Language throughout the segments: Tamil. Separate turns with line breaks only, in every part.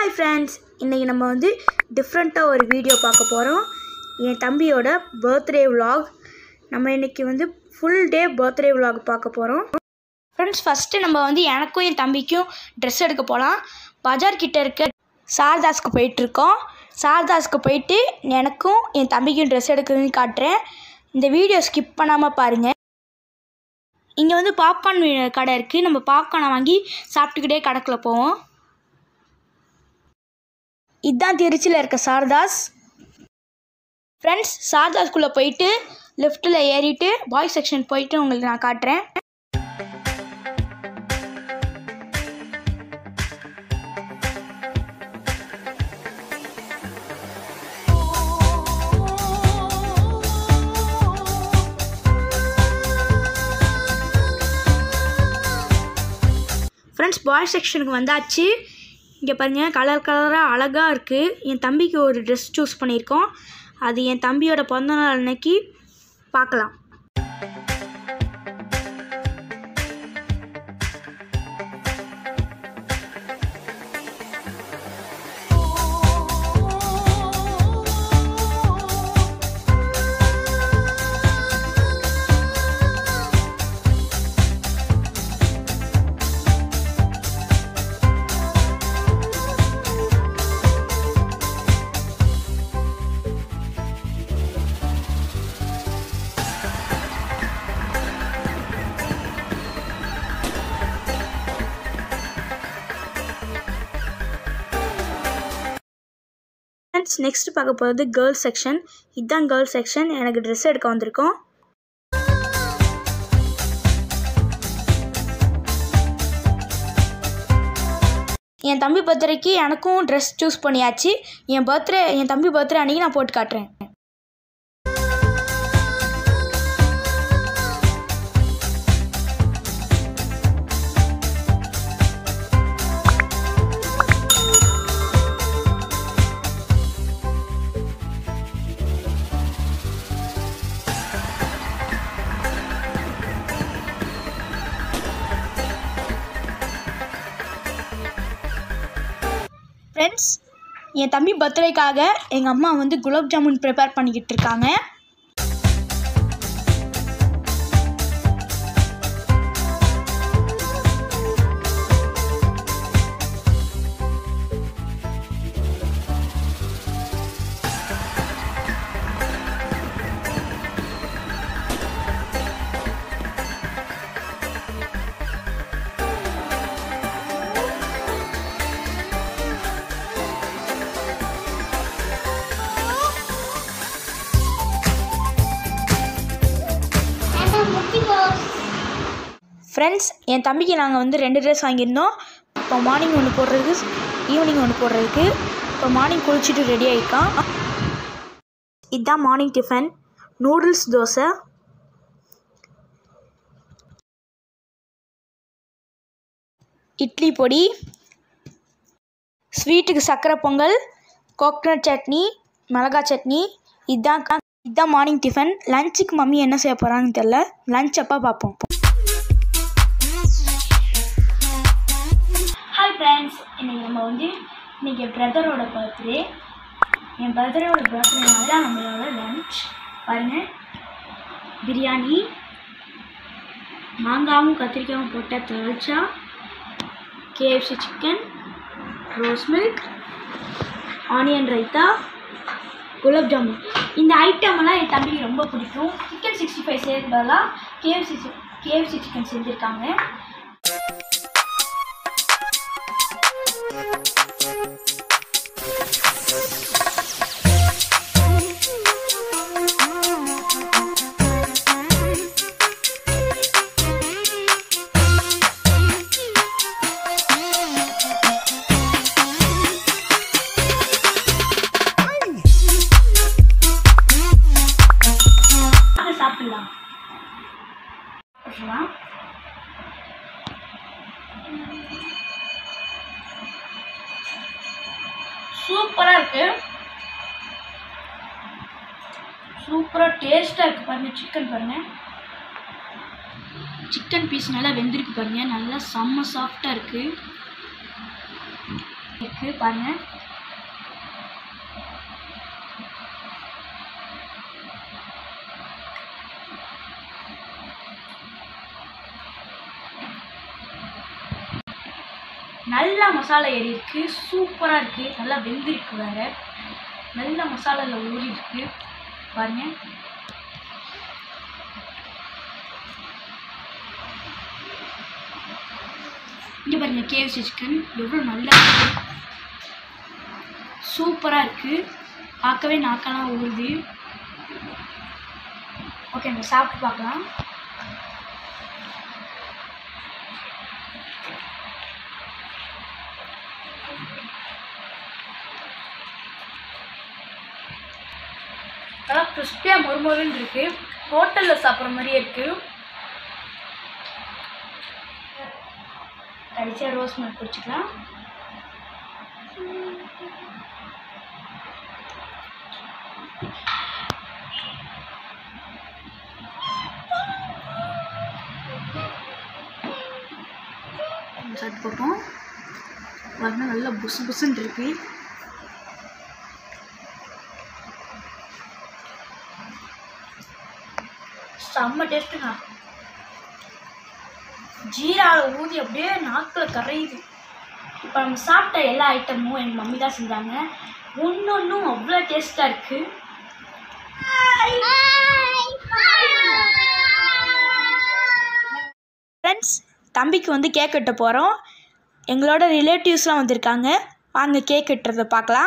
Hi friends, இன்னைக்கு நம்ம வந்து டிஃபரண்டா ஒரு வீடியோ பார்க்க போறோம். என் தம்பியோட பர்த்டே vlog. நம்ம இன்னைக்கு வந்து full day birthday vlog பார்க்க போறோம். Friends, first நம்ம வந்து எனக்கும் என் தம்பிக்கும் Dress எடுக்க போலாம். பஜார் கிட்ட இருக்க சாரதாஸ்க்கு போயிட்டு இருக்கோம். சாரதாஸ்க்கு போயிட்டு எனக்கும் என் தம்பிக்கும் Dress எடுக்கிறதுன்னு காட்டுறேன். இந்த வீடியோ ஸ்கிப் பண்ணாம பாருங்க. இங்க வந்து பாப்கார்ன் கடை இருக்கு. நம்ம பாப்கார்னை வாங்கி சாப்பிட்டுக்கிட்டே கடைக்குள்ள போவோம். இதான் திருச்சியில் இருக்க சாரதாஸ். ஃப்ரெண்ட்ஸ், சாரதாஸ்குள்ளே போயிட்டு லெஃப்ட்டில் ஏறிட்டு பாய்ஸ் செக்ஷன் போயிட்டு உங்களுக்கு நான் காட்டுறேன். ஃப்ரெண்ட்ஸ், பாய்ஸ் செக்ஷனுக்கு வந்தாச்சு. இங்கே பாருங்கள், கலர் கலராக அழகாக இருக்குது. என் தம்பிக்கு ஒரு ட்ரெஸ் சூஸ் பண்ணியிருக்கோம். அது என் தம்பியோட பிறந்தநாள் அன்னைக்கு பார்க்கலாம். நெக்ஸ்ட் பார்க்க போகிறது கேர்ள்ஸ் செக்ஷன். இதுதான் கேர்ள்ஸ் செக்ஷன். எனக்கு ட்ரெஸ் எடுக்க வந்திருக்கோம். என் தம்பி பர்த்டேக்கு எனக்கும் ட்ரெஸ் சூஸ் பண்ணியாச்சு. என் தம்பி பர்த்டே அன்றைக்கி நான் போட்டு காட்டுறேன். ஃப்ரெண்ட்ஸ், என் தம்பி பர்த்டேக்காக எங்கள் அம்மா வந்து குலாப் ஜாமுன் ப்ரிப்பேர் பண்ணிக்கிட்டு இருக்காங்க. ஃப்ரெண்ட்ஸ், என் தம்பிக்கு நாங்கள் வந்து 2 ட்ரெஸ் வாங்கியிருந்தோம். இப்போ மார்னிங் ஒன்று போடுறதுக்கு, ஈவினிங் ஒன்று போடுறதுக்கு. இப்போ மார்னிங் குளிச்சுட்டு ரெடி ஆகிருக்கான். இதுதான் morning tiffin. Noodles, dosa, idli பொடி, ஸ்வீட்டுக்கு சர்க்கரை பொங்கல், கோகனட் சட்னி, மிளகாய் சட்னி. இதுதான் மார்னிங் டிஃபன். லஞ்சுக்கு மம்மி என்ன செய்ய போகிறாங்கன்னு தெரில. லஞ்ச் அப்போ பார்ப்போம். ஹாய் ஃப்ரெண்ட்ஸ், இன்றைக்கி என் பிரதரோட பர்த்டே. என் பிரதரோட பர்த்டேனால தான் நம்மளோட லஞ்ச் பாருங்கள். பிரியாணி, மாங்காவும் கத்திரிக்காயும் போட்ட தால்ச்சா, KFC chicken, rose milk, onion raita, gulab jamun. இந்த ஐட்டமெல்லாம் என் தம்பிக்கு ரொம்ப பிடிக்கும். சிக்கன் 65 செய்யறது பதிலாக KFC சிக்கன் செஞ்சுருக்காங்க. சாப்பிடலாம். சூப்பராக இருக்கு. சூப்பராக டேஸ்ட்டாக இருக்குது. பாருங்கள், சிக்கன் பாருங்கள். சிக்கன் பீஸ் நல்லா வெந்திருக்கு பாருங்கள். நல்லா செம்ம சாஃப்டாக இருக்குது. இருக்குது பாருங்கள். நல்லா மசாலா ஏறி இருக்குது, சூப்பராக இருக்குது, நல்லா வெந்திருக்கு வேறு, நல்ல மசாலாவில் ஊறி இருக்குது பாருங்கள். இங்கே பாருங்கள் KFC சிக்கன் எவ்வளோ நல்லா இருக்குது, சூப்பராக இருக்குது, பார்க்கவே நாக்கெல்லாம் ஊறுது. ஓகே, நம்ம சாப்பிட்டு பார்க்கலாம். நல்லா கிறிஸ்பியாக மொறுமொறுன்னு இருக்குது, ஹோட்டலில் சாப்பிட்ற மாதிரியே இருக்குது. கடைசியாக ரோஸ் மில்க் குடிச்சிக்கலாம். சட்டு போட்டோம் பாருங்கள், நல்லா புசு புசுன்னு இருக்கு. செம்ம டேஸ்ட்டுங்க. ஜீராவில் ஊதி அப்படியே நாக்கில் கரையுது. இப்போ நம்ம சாப்பிட்ட எல்லா ஐட்டமும் எங்கள் மம்மி தான் செஞ்சாங்க. ஒன்றும் அவ்வளோ டேஸ்ட்டாக இருக்குது. ஃப்ரெண்ட்ஸ், தம்பிக்கு வந்து கேக் வெட்ட போகிறோம். எங்களோட ரிலேட்டிவ்ஸ்லாம் வந்திருக்காங்க. வாங்க கேக் வெட்டுறதை பார்க்கலாம்.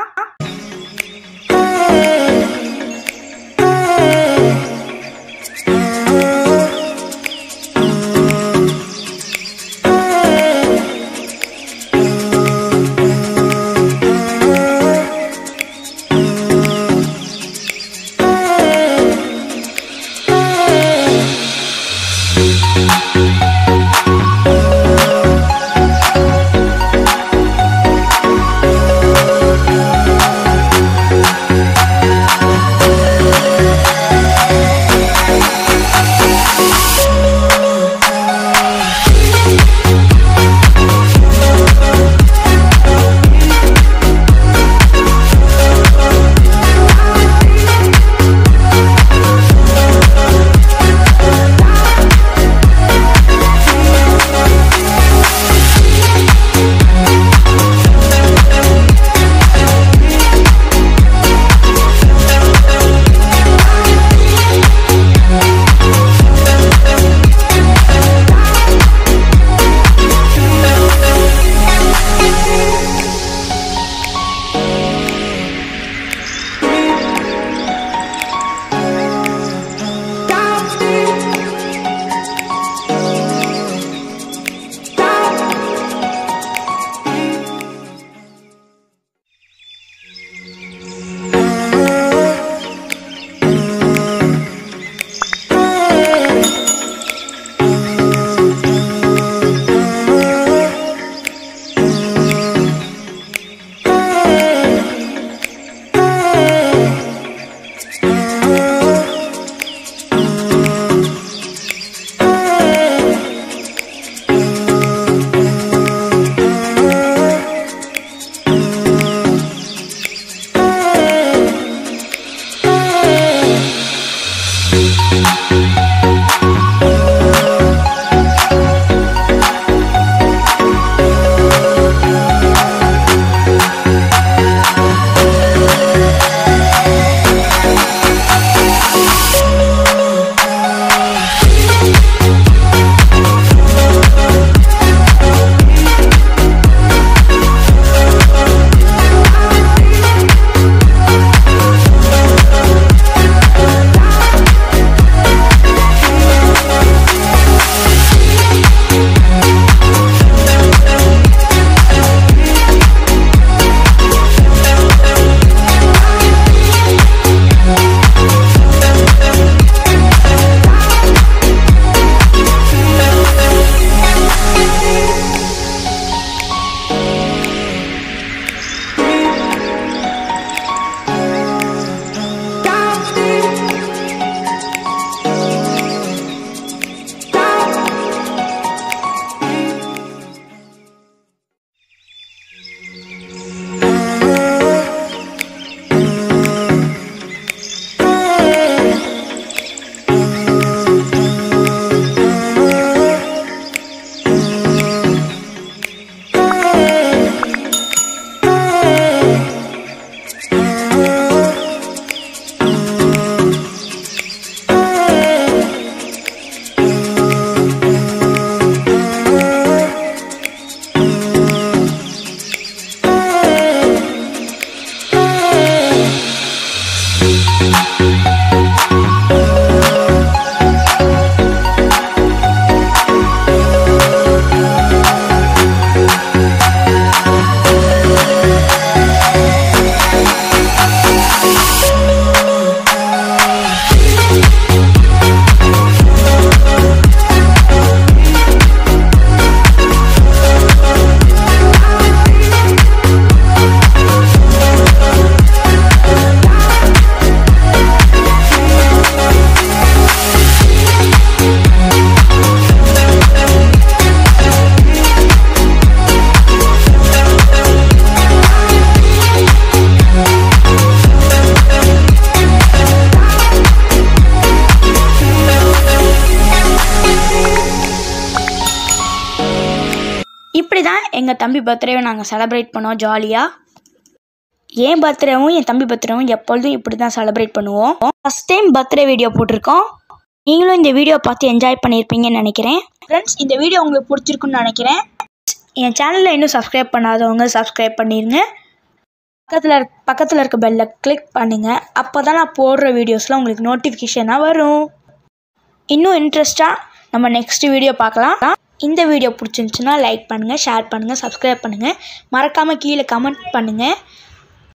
எங்கள் தம்பி பர்த்டேவை நாங்கள் செலிப்ரேட் பண்ணோம் ஜாலியாக. என் பர்த்டேவும் என் தம்பி பர்த்டேவும் எப்பொழுதும் இப்படி தான் செலிப்ரேட் பண்ணுவோம். ஃபஸ்ட் டைம் பர்த்டே வீடியோ போட்டிருக்கோம். நீங்களும் இந்த வீடியோ பார்த்து என்ஜாய் பண்ணியிருப்பீங்கன்னு நினைக்கிறேன். ஃப்ரெண்ட்ஸ், இந்த வீடியோ உங்களுக்கு பிடிச்சிருக்குன்னு நினைக்கிறேன். என் சேனலில் இன்னும் சப்ஸ்கிரைப் பண்ணாதவங்க சப்ஸ்கிரைப் பண்ணிடுங்க. பக்கத்தில் இருக்க பெல்லை கிளிக் பண்ணுங்கள். அப்போ தான் நான் போடுற வீடியோஸில் உங்களுக்கு நோட்டிஃபிகேஷனாக வரும். இன்னும் இன்ட்ரெஸ்ட்டாக நம்ம நெக்ஸ்ட் வீடியோ பார்க்கலாம். இந்த வீடியோ பிடிச்சிருந்துச்சுன்னா லைக் பண்ணுங்கள், ஷேர் பண்ணுங்கள், சப்ஸ்கிரைப் பண்ணுங்கள். மறக்காமல் கீழே கமெண்ட் பண்ணுங்கள்.